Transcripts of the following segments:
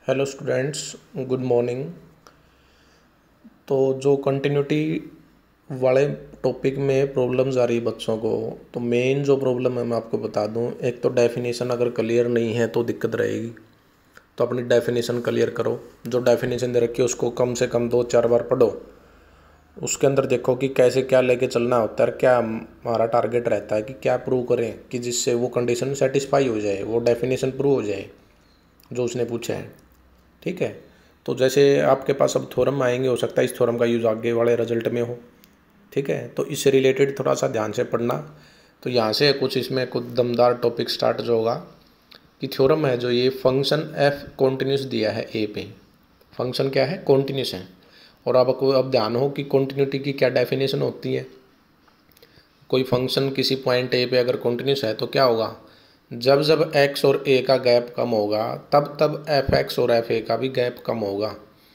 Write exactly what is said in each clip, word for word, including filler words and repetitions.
Hello students, good morning. तो जो continuity वाले टॉपिक में प्रॉब्लम्स आ रही है बच्चों को, तो मेन जो प्रॉब्लम है मैं आपको बता दूं। एक तो डेफिनेशन अगर क्लियर नहीं है तो दिक्कत रहेगी, तो अपनी डेफिनेशन क्लियर करो। जो डेफिनेशन दे रखी है उसको कम से कम दो चार बार पढ़ो। उसके अंदर देखो कि कैसे क्या लेके चलना होता है, क्या हमारा टारगेट रहता है कि क्या प्रूव करें कि जिससे वो कंडीशन सेटिस्फाई हो जाए, वो डेफिनेशन प्रूव हो जाए जो उसने पूछा है। ठीक है, तो जैसे आपके पास अब थ्योरम आएंगे, हो सकता है इस थ्योरम का यूज़ आगे वाले रिजल्ट में हो। ठीक है, तो इससे रिलेटेड थोड़ा सा ध्यान से पढ़ना। तो यहाँ से कुछ इसमें कुछ दमदार टॉपिक स्टार्ट जो होगा कि थ्योरम है जो ये फंक्शन एफ कॉन्टिन्यूस दिया है ए पे। फंक्शन क्या है? कॉन्टिन्यूस है। और आपको अब ध्यान हो कि कॉन्टिन्यूटी की क्या डेफिनेशन होती है। कोई फंक्शन किसी पॉइंट ए पे अगर कॉन्टिन्यूस है तो क्या होगा, जब जब x और a का गैप कम होगा तब तब एफ एक्स और एफ ए का भी गैप कम होगा।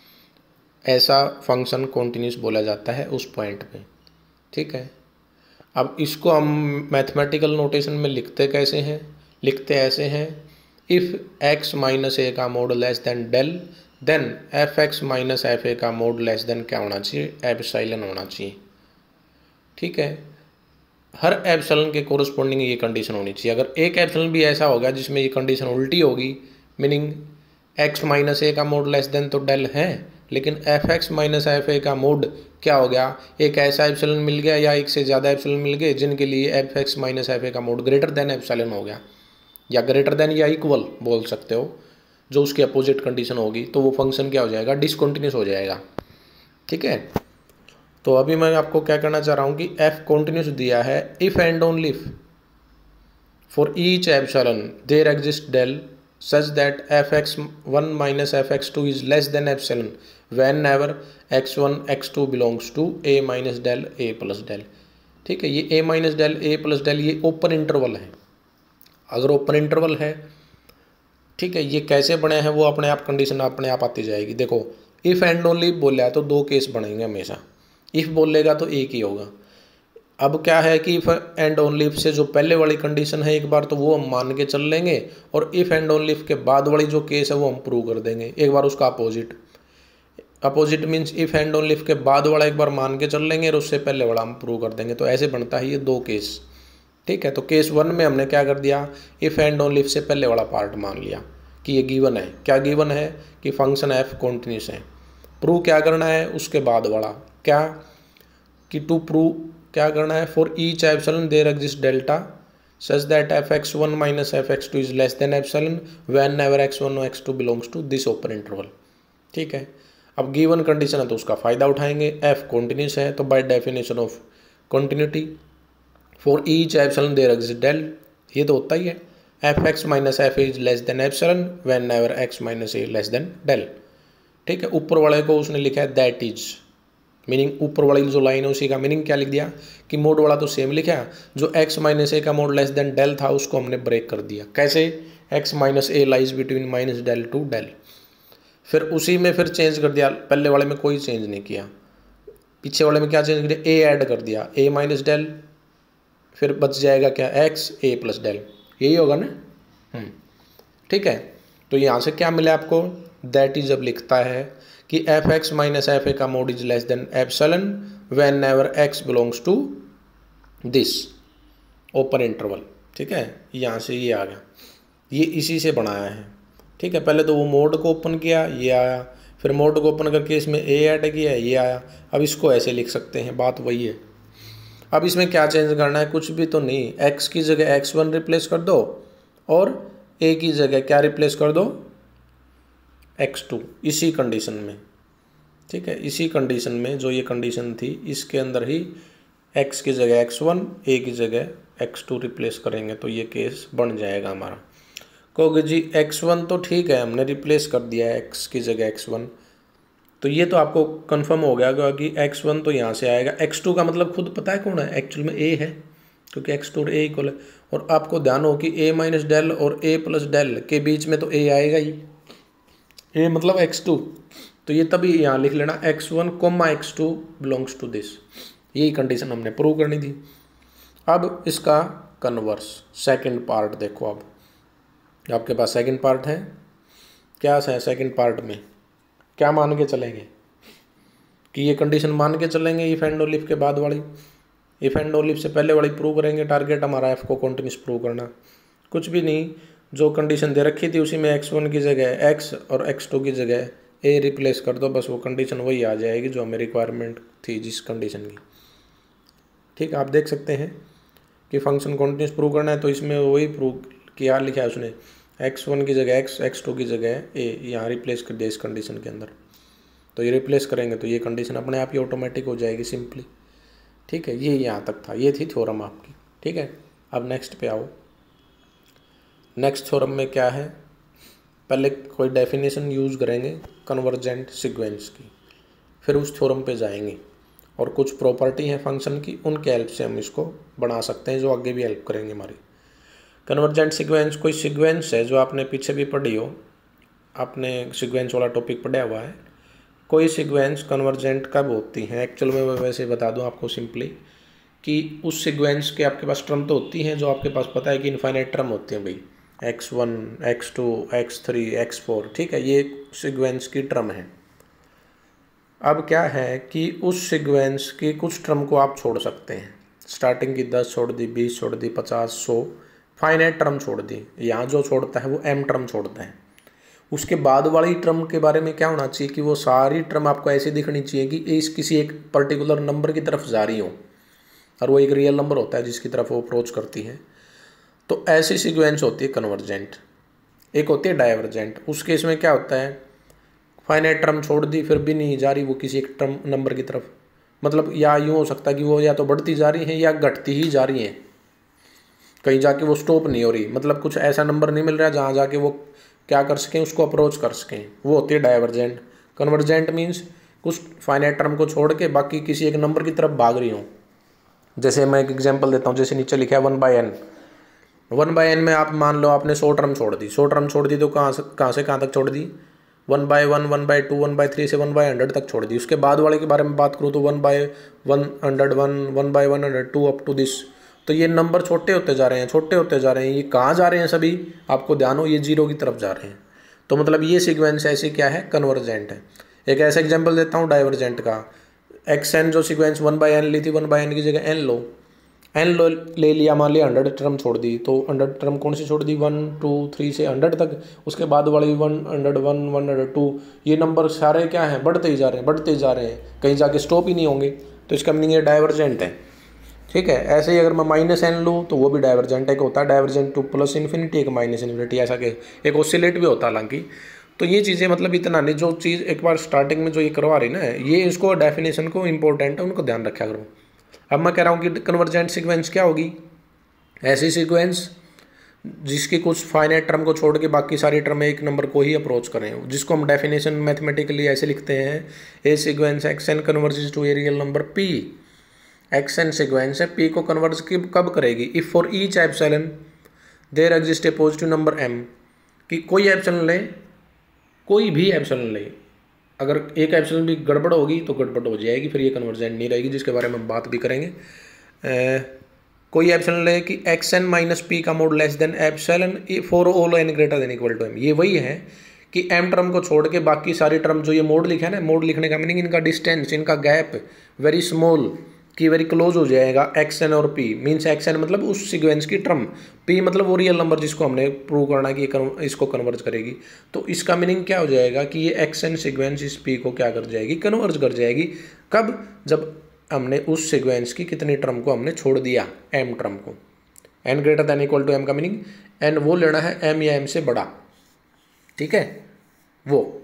ऐसा फंक्शन कॉन्टिन्यूस बोला जाता है उस पॉइंट पे। ठीक है, अब इसको हम मैथमेटिकल नोटेशन में लिखते कैसे हैं? लिखते ऐसे हैं, इफ़ x माइनस ए का mod less than del than F X minus F ए का मोड लेस देन क्या होना चाहिए? एप्सिलॉन होना चाहिए। ठीक है, हर एप्सिलॉन के कोरस्पॉन्डिंग ये कंडीशन होनी चाहिए। अगर एक एप्सिलॉन भी ऐसा होगा जिसमें ये कंडीशन उल्टी होगी, मीनिंग x माइनस ए का मोड लेस देन तो डेल है, लेकिन एफ एक्स माइनस एफ ए का मोड क्या हो गया? एक ऐसा एप्सिलॉन मिल गया या एक से ज़्यादा एप्सिलॉन मिल गए जिनके लिए एफ एक्स माइनस एफ ए का मोड ग्रेटर देन एप्सिलॉन हो गया, या ग्रेटर देन या इक्वल बोल सकते हो, जो उसकी अपोजिट कंडीशन होगी, तो वो फंक्शन क्या हो जाएगा? डिसकंटिन्यूस हो जाएगा। ठीक है, तो अभी मैं आपको क्या करना चाह रहा हूँ कि f कॉन्टिन्यूस दिया है, if and only if for each epsilon there exist del such that F X one minus F X two is less than epsilon whenever X one X two belongs to A minus del A plus del. ठीक है, ये A minus del A plus del ये open interval है। अगर open interval है, ठीक है, ये कैसे बने हैं वो अपने आप कंडीशन अपने आप आती जाएगी। देखो, इफ़ एंड ओनली बोला है तो दो केस बनेंगे हमेशा। इफ़ बोलेगा तो एक ही होगा। अब क्या है कि इफ़ एंड ओनली इफ से जो पहले वाली कंडीशन है एक बार तो वो हम मान के चल लेंगे, और इफ़ एंड ओनली इफ के बाद वाली जो केस है वो हम प्रूव कर देंगे एक बार उसका opposite. Opposite means if and only if के बाद वाला एक बार मान के चल लेंगे और उससे पहले वाला हम प्रूव कर देंगे। तो ऐसे बनता है ये दो केस। ठीक है, तो केस वन में हमने क्या कर दिया, इफ़ एंड ओनली इफ से पहले वाला पार्ट मान लिया कि ये गिवन है। क्या गिवन है? कि फंक्शन एफ कॉन्टिन्यूस है। प्रूव क्या करना है? उसके बाद वाला क्या, कि टू प्रूव क्या करना है, for each epsilon there exist delta such that F X one minus F X two is less than epsilon whenever X one और X two belongs to this open interval. ठीक है, अब given condition है तो उसका फ़ायदा उठाएंगे। F continuous है तो by definition of continuity for each epsilon there exist del, ये तो होता ही है, F X minus F is less than epsilon whenever X minus A less than del. ठीक है, ऊपर वाले को उसने लिखा है दैट इज, मीनिंग ऊपर वाली जो लाइन है उसी का मीनिंग क्या लिख दिया कि मोड वाला तो सेम लिखा, जो x माइनस ए का मोड लेस देन डेल था उसको हमने ब्रेक कर दिया। कैसे? x minus A lies between minus del to del. फिर उसी में फिर चेंज कर दिया, पहले वाले में कोई चेंज नहीं किया, पीछे वाले में क्या चेंज किया? a ऐड कर दिया, a माइनस डेल, फिर बच जाएगा क्या? x a प्लस डेल, यही होगा ना। ठीक है, तो यहाँ से क्या मिला आपको? दैट इज जब लिखता है कि एफ एक्स माइनस एफ ए का mod is less than epsilon whenever X belongs to this open interval. ठीक है, यहाँ से ये आ गया, ये इसी से बनाया है। ठीक है, पहले तो वो मोड को ओपन किया, ये आया, फिर मोड को ओपन करके इसमें ए ऐड किया, ये आया। अब इसको ऐसे लिख सकते हैं, बात वही है। अब इसमें क्या चेंज करना है? कुछ भी तो नहीं, एक्स की जगह एक्स वन रिप्लेस कर दो और ए की जगह क्या रिप्लेस कर दो? एक्स टू, इसी कंडीशन में। ठीक है, इसी कंडीशन में जो ये कंडीशन थी इसके अंदर ही x की जगह एक्स वन, a की जगह एक्स टू रिप्लेस करेंगे तो ये केस बन जाएगा हमारा। कहोगे जी एक्स वन तो ठीक है हमने रिप्लेस कर दिया है x की जगह एक्स वन, तो ये तो आपको कंफर्म हो गया कि एक्स वन तो यहाँ से आएगा। एक्स टू का मतलब खुद पता है कौन है? एक्चुअल में a है, क्योंकि एक्स टू और a इक्वल है। और आपको ध्यान हो कि a माइनस डेल और a प्लस डेल के बीच में तो a आएगा ही, a मतलब एक्स टू, तो ये तभी यहाँ लिख लेना X one comma X two belongs to this. यही कंडीशन हमने प्रूव करनी थी। अब इसका कन्वर्स सेकंड पार्ट देखो। अब आपके पास सेकंड पार्ट है क्या है सेकंड पार्ट में, क्या मान के चलेंगे कि ये कंडीशन मान के चलेंगे इफ एंड और इफ के बाद वाली, इफ एंड और इफ से पहले वाली प्रूव करेंगे। टारगेट हमारा एफ को कॉन्टिन्यूस प्रूव करना, कुछ भी नहीं, जो कंडीशन दे रखी थी उसी में एक्स वन की जगह एक्स और एक्स टू की जगह ए रिप्लेस कर दो, बस वो कंडीशन वही आ जाएगी जो हमें रिक्वायरमेंट थी जिस कंडीशन की। ठीक, आप देख सकते हैं कि फंक्शन कॉन्टिन्यूस प्रूव करना है तो इसमें वही प्रूव किया, लिखा है उसने एक्स वन की जगह एक्स, एक्स टू की जगह ए, यहाँ रिप्लेस कर दिया इस कंडीशन के अंदर। तो ये रिप्लेस करेंगे तो ये कंडीशन अपने आप ही ऑटोमेटिक हो जाएगी सिंपली। ठीक है, ये यहाँ तक था, ये थी थ्योरम आपकी। ठीक है, अब नेक्स्ट पे आओ। नेक्स्ट थ्योरम में क्या है, पहले कोई डेफिनेशन यूज़ करेंगे कन्वर्जेंट सीक्वेंस की, फिर उस थ्योरम पे जाएंगे और कुछ प्रॉपर्टी है फंक्शन की, उनके हेल्प से हम इसको बना सकते हैं जो आगे भी हेल्प करेंगे हमारी। कन्वर्जेंट सीक्वेंस कोई सीक्वेंस है जो आपने पीछे भी पढ़ी हो, आपने सीक्वेंस वाला टॉपिक पढ़ा हुआ है। कोई सीक्वेंस कन्वर्जेंट कब होती हैं, एक्चुअल में मैं वैसे बता दूं आपको सिंपली कि उस सीक्वेंस के आपके पास टर्म तो होती हैं जो आपके पास पता है कि इनफाइनाइट टर्म होती हैं भाई, X one, X two, X three, X four. ठीक है, ये सीक्वेंस की टर्म है। अब क्या है कि उस सीक्वेंस की कुछ टर्म को आप छोड़ सकते हैं, स्टार्टिंग की दस छोड़ दी, बीस छोड़ दी, पचास, सौ, फाइनाइट टर्म छोड़ दी। यहाँ जो छोड़ता है वो एम टर्म छोड़ता है। उसके बाद वाली टर्म के बारे में क्या होना चाहिए कि वो सारी टर्म आपको ऐसी दिखनी चाहिए कि इस किसी एक पर्टिकुलर नंबर की तरफ जा रही हो और वो एक रियल नंबर होता है जिसकी तरफ वो अप्रोच करती है। तो ऐसी सीक्वेंस होती है कन्वर्जेंट। एक होती है डाइवर्जेंट, उस केस में क्या होता है, फाइनाइट टर्म छोड़ दी फिर भी नहीं जा रही वो किसी एक टर्म नंबर की तरफ, मतलब या यूँ हो सकता है कि वो या तो बढ़ती जा रही है या घटती ही जा रही है, कहीं जाके वो स्टॉप नहीं हो रही, मतलब कुछ ऐसा नंबर नहीं मिल रहा है जहाँ जाके वो क्या कर सकें, उसको अप्रोच कर सकें, वो होती है डाइवर्जेंट। कन्वर्जेंट मीन्स कुछ फाइनाइट टर्म को छोड़ के बाकी किसी एक नंबर की तरफ भाग रही हूँ। जैसे मैं एक एग्जांपल देता हूँ, जैसे नीचे लिखा है one by N. One by N में आप मान लो आपने सौ टर्म छोड़ दी, सौ टर्म छोड़ दी तो कहाँ से कहाँ से कहाँ तक छोड़ दी, one by one, one by two, one by three से वन बाय हंड्रेड तक छोड़ दी। उसके बाद वाले के बारे में बात करूँ तो one by one hundred one, one by one hundred two, up to this. तो ये नंबर छोटे होते जा रहे हैं, छोटे होते जा रहे हैं। ये कहाँ जा रहे हैं सभी, आपको ध्यान हो, ये जीरो की तरफ जा रहे हैं। तो मतलब ये सीक्वेंस ऐसी क्या है, कन्वर्जेंट है। एक ऐसा एग्जांपल देता हूँ डाइवर्जेंट का, एक्स एन जो सीक्वेंस वन बाय एन ली थी, वन बाय एन की जगह एन लो, एन लो ले लिया, मान लिया हंड्रेड टर्म छोड़ दी, तो हंड्रेड टर्म कौन सी छोड़ दी, वन टू थ्री से हंड्रेड तक। उसके बाद वाली one hundred one, one hundred two, ये नंबर सारे क्या हैं, बढ़ते ही जा रहे हैं, बढ़ते ही जा रहे हैं, कहीं जाके स्टॉप ही नहीं होंगे। तो इसका मीनिंग ये डाइवर्जेंट है। ठीक है, ऐसे ही अगर मैं माइनस एन लूँ तो वो भी डाइवर्जेंट है। एक होता है डाइवर्जेंट टू प्लस इन्फिनिटी, एक माइनस इन्फिनिटी, ऐसा के एक ऑसिलेट भी होता है हालांकि। तो ये चीज़ें मतलब इतना नहीं, जो चीज़ एक बार स्टार्टिंग में जो ये करवा रही ना, ये इसको डेफिनेशन को इंपॉर्टेंट है, उनको ध्यान रखा करो। अब मैं कह रहा हूँ कि कन्वर्जेंट सीक्वेंस क्या होगी, ऐसी सीक्वेंस जिसकी कुछ फाइनाइट टर्म को छोड़ के बाकी सारी टर्म एक नंबर को ही अप्रोच करें, जिसको हम डेफिनेशन मैथमेटिकली ऐसे लिखते हैं, a sequence X N converges to a real number P. X N sequence है, पी को कन्वर्ज कब करेगी, if for each epsilon there exist a positive number M. कि कोई एप्सिलॉन ले, कोई भी एप्सिलॉन ले, अगर एक एप्सिलॉन भी गड़बड़ होगी तो गड़बड़ हो जाएगी, फिर ये कन्वर्जेंट नहीं रहेगी, जिसके बारे में हम बात भी करेंगे। ए, कोई एप्सिलॉन ले कि एक्स एन माइनस पी का mod less than epsilon for all N greater than equal to M. ये वही है कि एम टर्म को छोड़ के बाकी सारी टर्म, जो ये मोड लिखा है ना, मोड लिखने का मीनिंग इनका डिस्टेंस, इनका गैप वेरी स्मॉल की वेरी क्लोज हो जाएगा, एक्स एन और पी। मीन्स एक्स एन मतलब उस सीक्वेंस की टर्म, पी मतलब वो रियल नंबर जिसको हमने प्रूव करना है कि ये इसको कन्वर्ज करेगी। तो इसका मीनिंग क्या हो जाएगा कि ये एक्स एन सीक्वेंस इस पी को क्या कर जाएगी, कन्वर्ज कर जाएगी। कब, जब हमने उस सीक्वेंस की कितनी टर्म को हमने छोड़ दिया, एम टर्म को। N greater than equal to M का मीनिंग एन वो लेना है एम या एम से बड़ा। ठीक है, वो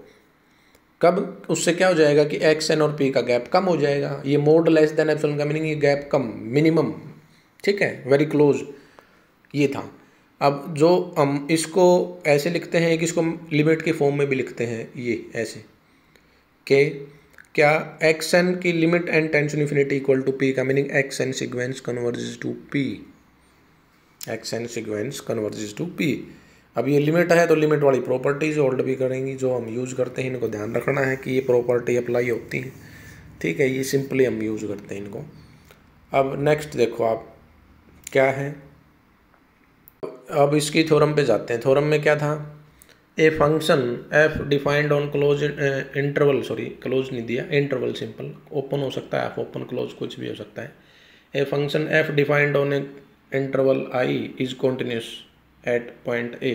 कब, उससे क्या हो जाएगा कि एक्स एन और पी का गैप कम हो जाएगा। ये मोड लेस देन एप्सिलॉन का मीनिंग ये गैप कम, मिनिमम। ठीक है, वेरी क्लोज, ये था। अब जो हम इसको ऐसे लिखते हैं कि इसको लिमिट के फॉर्म में भी लिखते हैं, ये ऐसे कि क्या एक्स एन की limit N tends to infinity equal to P का meaning X N sequence converges to P, X N sequence converges to P. अब ये लिमिट है तो लिमिट वाली प्रॉपर्टीज होल्ड भी करेंगी जो हम यूज़ करते हैं, इनको ध्यान रखना है कि ये प्रॉपर्टी अप्लाई होती है। ठीक है, ये सिंपली हम यूज़ करते हैं इनको। अब नेक्स्ट देखो आप क्या है, अब इसकी थ्योरम पे जाते हैं। थ्योरम में क्या था, a function F defined on close interval, sorry close नहीं दिया, इंटरवल सिंपल, ओपन हो सकता है, एफ ओपन क्लोज कुछ भी हो सकता है। A function F defined on a interval I is continuous at point A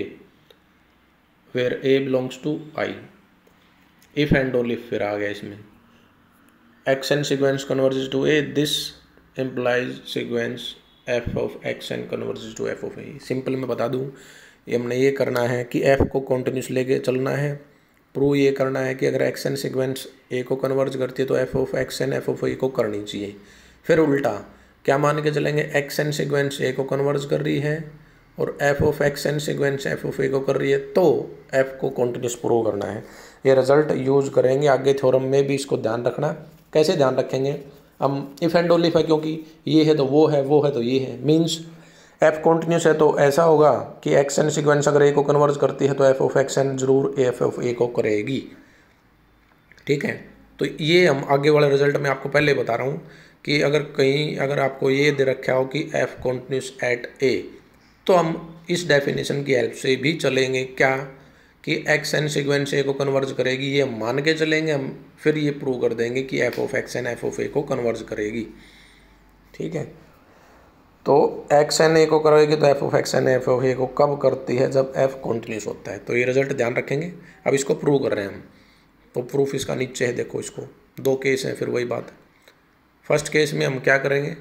where A belongs to I, if and only फिर आ गया इसमें। X N sequence converges to A, this implies sequence F of x N converges to F of A. Simple मैं बता दूँ, ये हमने ये करना है कि एफ को कॉन्टिन्यूस लेके चलना है, प्रूव ये करना है कि अगर एक्स एन सीक्वेंस ए को कन्वर्ज करती है तो F of x N F of ए को करनी चाहिए। फिर उल्टा क्या मान के चलेंगे, एक्स एन सीक्वेंस ए को कन्वर्ज कर रही है और f of x N sequence F of ए को कर रही है, तो एफ को कॉन्टिन्यूस प्रूव करना है। ये रिजल्ट यूज करेंगे आगे थ्योरम में भी, इसको ध्यान रखना। कैसे ध्यान रखेंगे, हम इफ एंड ओनली है, क्योंकि ये है तो वो है, वो है तो ये है, मीन्स एफ कॉन्टिन्यूस है तो ऐसा होगा कि एक्स एन सीक्वेंस अगर ए को कन्वर्ज करती है तो एफ ऑफ एक्स एन जरूर एफ ऑफ ए को करेगी। ठीक है, तो ये हम आगे वाले रिजल्ट में आपको पहले बता रहा हूँ कि अगर कहीं अगर आपको ये दे रखा हो कि एफ कॉन्टिन्यूस एट ए, तो हम इस डेफिनेशन की हेल्प से भी चलेंगे, क्या कि एक्स एन सीक्वेंस ए को कन्वर्ज करेगी, ये हम मान के चलेंगे, हम फिर ये प्रूव कर देंगे कि f of x N F of ए को कन्वर्ज करेगी। ठीक है, तो एक्स एन ए को करेगी तो F of x N F of ए को कब करती है, जब एफ कॉन्टिन्यूस होता है। तो ये रिजल्ट ध्यान रखेंगे। अब इसको प्रूव कर रहे हैं हम, तो प्रूफ इसका नीचे है, देखो इसको दो केस हैं, फिर वही बात। फर्स्ट केस में हम क्या करेंगे,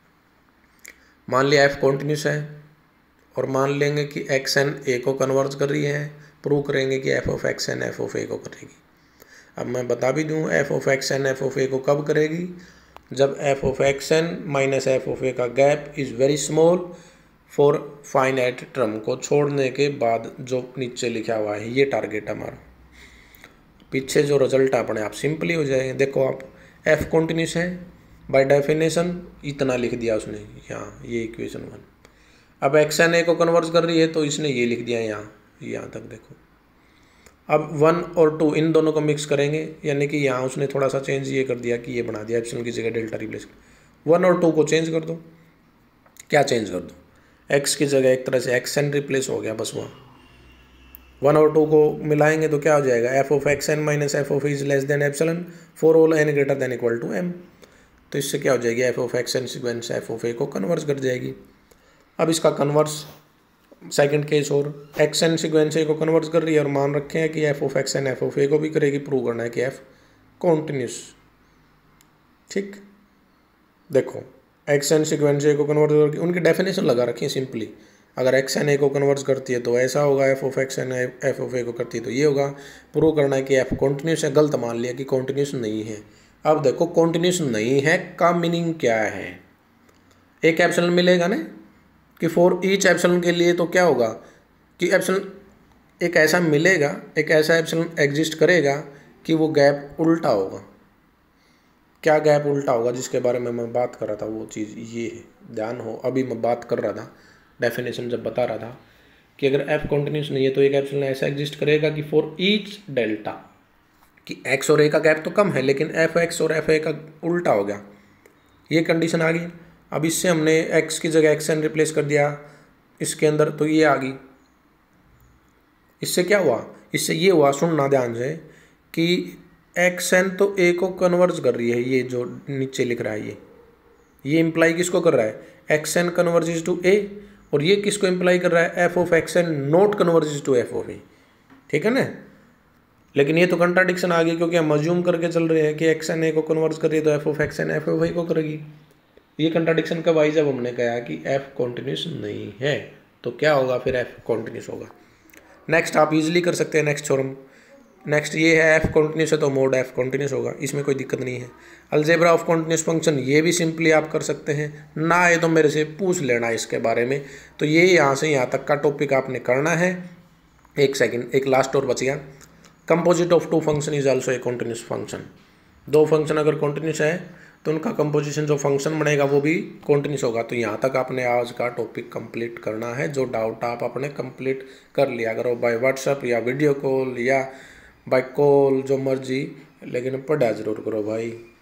मान लिया एफ कॉन्टिन्यूस है और मान लेंगे कि एक्स एन ए को कन्वर्ज कर रही है, प्रूव करेंगे कि f of x N F of ए को करेगी। अब मैं बता भी दूँ f of x N F of ए को कब करेगी, जब f of x N minus f of a का gap is very small for finite term को छोड़ने के बाद, जो नीचे लिखा हुआ है, ये टारगेट हमारा। पीछे जो रिजल्ट अपने आप सिंपली हो जाएंगे। देखो आप एफ कॉन्टिन्यूस है, बाय डेफिनेशन इतना लिख दिया उसने यहाँ, ये इक्वेशन वन। अब एक्स एन ए को कन्वर्ट कर रही है तो इसने ये लिख दिया यहाँ, यहाँ तक देखो। अब वन और टू इन दोनों को मिक्स करेंगे, यानी कि यहाँ उसने थोड़ा सा चेंज ये कर दिया कि ये बना दिया एप्सिलॉन की जगह डेल्टा रिप्लेस कर। वन और टू को चेंज कर दो, क्या चेंज कर दो, एक्स की जगह एक तरह से एक्स एन रिप्लेस हो गया बस वहाँ। वन और टू को मिलाएंगे तो क्या हो जाएगा, f of x N minus f of is less than epsilon for all N greater than equal to m. तो इससे क्या हो जाएगी, f of x N sequence F of ए को कन्वर्स कर जाएगी। अब इसका कन्वर्स सेकंड केस, और एक्स एन सीक्वेंस ए को कन्वर्ट कर रही है और मान रखे हैं कि f of x N F of ए को भी करेगी, प्रूव करना है कि एफ कॉन्टिन्यूस। ठीक, देखो एक्स एन सीक्वेंस ए को कन्वर्ट करके उनकी डेफिनेशन लगा रखी है सिंपली। अगर एक्स एन ए को कन्वर्ट करती है तो ऐसा होगा, f of x N F of ए को करती है तो ये होगा। प्रूव करना है कि एफ कॉन्टिन्यूस है, गलत मान लिया कि कॉन्टिन्यूस नहीं है। अब देखो कॉन्टिन्यूस नहीं है का मीनिंग क्या है, एक एप्सिलॉन मिलेगा ना कि फॉर ईच एप्सिलॉन के लिए, तो क्या होगा कि एप्सिलॉन एक ऐसा मिलेगा, एक ऐसा एप्सिलॉन एग्जिस्ट करेगा कि वो गैप उल्टा होगा। क्या गैप उल्टा होगा जिसके बारे में मैं बात कर रहा था, वो चीज़ ये है, ध्यान हो। अभी मैं बात कर रहा था, डेफिनेशन जब बता रहा था कि अगर एफ कॉन्टिन्यूस नहीं है तो एक एप्सिलॉन ऐसा एग्जिस्ट करेगा कि फॉर ईच डेल्टा, कि एक्स और ए का गैप तो कम है लेकिन एफ एक्स और एफ ए का उल्टा हो गया, ये कंडीशन आ गई। अब इससे हमने x की जगह एक्स एन रिप्लेस कर दिया इसके अंदर, तो ये आ गई। इससे क्या हुआ, इससे ये हुआ, सुनना ध्यान से, कि एक्स एन तो a को कन्वर्ज कर रही है, ये जो नीचे लिख रहा है ये ये इम्प्लाई किसको कर रहा है, x N converges to a, और ये किसको इम्प्लाई कर रहा है, f of x n not converges to F of a. ठीक है ना, लेकिन ये तो कंट्राडिक्शन आ गई, क्योंकि हम अज्यूम करके चल रहे हैं कि एक्स एन ए को कन्वर्ज कर रही है तो F of x N F of ए को करेगी। ये कंट्राडिक्शन कब आई, जब हमने कहा कि एफ कॉन्टिन्यूस नहीं है, तो क्या होगा फिर, एफ कॉन्टिन्यूस होगा। नेक्स्ट आप इजीली कर सकते हैं नेक्स्ट थ्योरम। नेक्स्ट ये है एफ कॉन्टिन्यूस है तो मोड एफ कॉन्टिन्यूस होगा, इसमें कोई दिक्कत नहीं है। अलजेब्रा ऑफ कॉन्टिन्यूस फंक्शन, ये भी सिंपली आप कर सकते हैं, ना आए तो मेरे से पूछ लेना इसके बारे में। तो ये यहाँ से यहाँ तक का टॉपिक आपने करना है। एक सेकेंड, एक लास्ट और बच गया, composite of two function is also a continuous function. दो फंक्शन अगर कॉन्टिन्यूस है तो उनका कंपोजिशन जो फंक्शन बनेगा वो भी कॉन्टिन्यूस होगा। तो यहाँ तक आपने आज का टॉपिक कंप्लीट करना है। जो डाउट आप अपने कंप्लीट कर लिया करो, बाय व्हाट्सएप या वीडियो कॉल या बाय कॉल, जो मर्जी, लेकिन पढ़ा जरूर करो भाई।